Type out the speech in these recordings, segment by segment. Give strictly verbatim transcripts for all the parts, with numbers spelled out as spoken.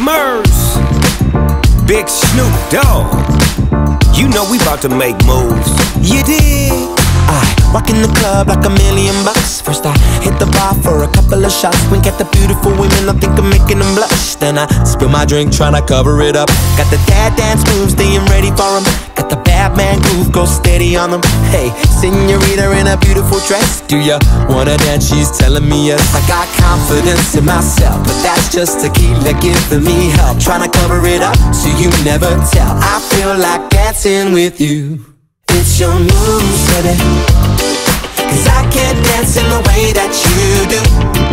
Murs, Big Snoop Dogg. You know we about to make moves. You dig? I walk in the club like a million bucks. First I hit the bar for a couple of shots. Wink at the beautiful women, I think I'm making them blush. Then I spill my drink, tryna cover it up. Got the dad dance moves, staying ready for them. Got the bad man groove, go steady on them. Hey, señorita in a beautiful dress, do ya wanna dance? She's telling me yes. I got confidence in myself, but that's just tequila giving me help. Tryna cover it up so you never tell. I feel like dancing with you. It's your moves, baby, cause I can't dance in the way that you do.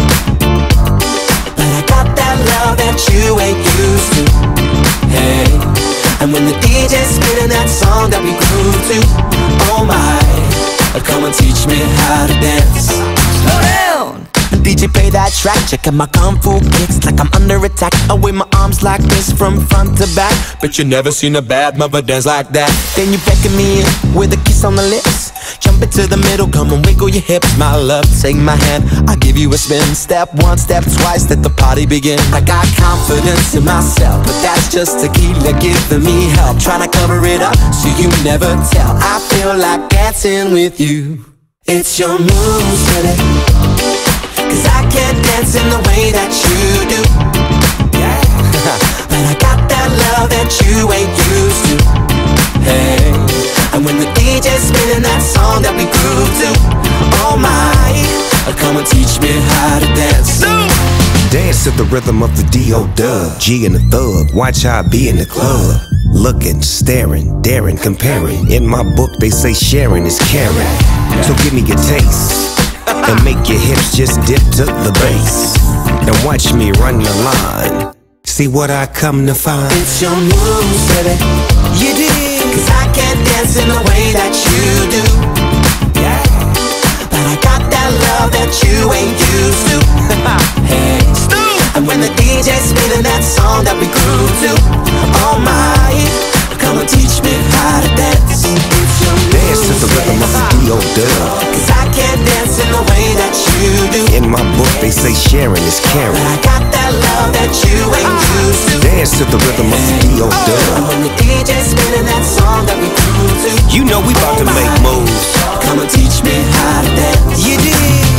But I got that love that you ain't used to. Hey, and when the D J's spinning that song that we grew to, oh my, come and teach me how to dance. Slow down! D J play that track, check out my kung fu kicks like I'm under attack. I wave my arms like this from front to back. But you never seen a bad mother dance like that. Then you beckon me in with a kiss on the lips. Jump into the middle, come and wiggle your hips. My love, take my hand, I'll give you a spin. Step one, step twice, let the party begin. I got confidence in myself, but that's just tequila giving me help. Tryna cover it up so you never tell. I feel like dancing with you. It's your moves, baby, cause I can't dance in the way that you do. Yeah. But I got that love that you ain't used to. Hey, and when the D J's spinning that song that we grew to, oh my, come and teach me how to dance. Dance to the rhythm of the D O dub, G and the thug. Watch how I be in the club. Looking, staring, daring, comparing. In my book they say sharing is caring. So give me your taste and make your hips just dip to the bass. And watch me run the line. See what I come to find. It's your moves, baby. You dig? Cause I can't dance in the way that you do. Yeah. But I got that love that you ain't used to. Hey, and when the D J's spinning that song that we grew to, oh my, come and teach me how to dance. It's your dance to the rhythm of the D O dub. Cause I can't dance in the way that you do. In my book they say sharing is caring. But I got that love that you ain't used to. Dance to the rhythm of the D O dub. And when the D J's spinning that song that we grew to, you know we about to make moves. Come and teach me how to dance. You did.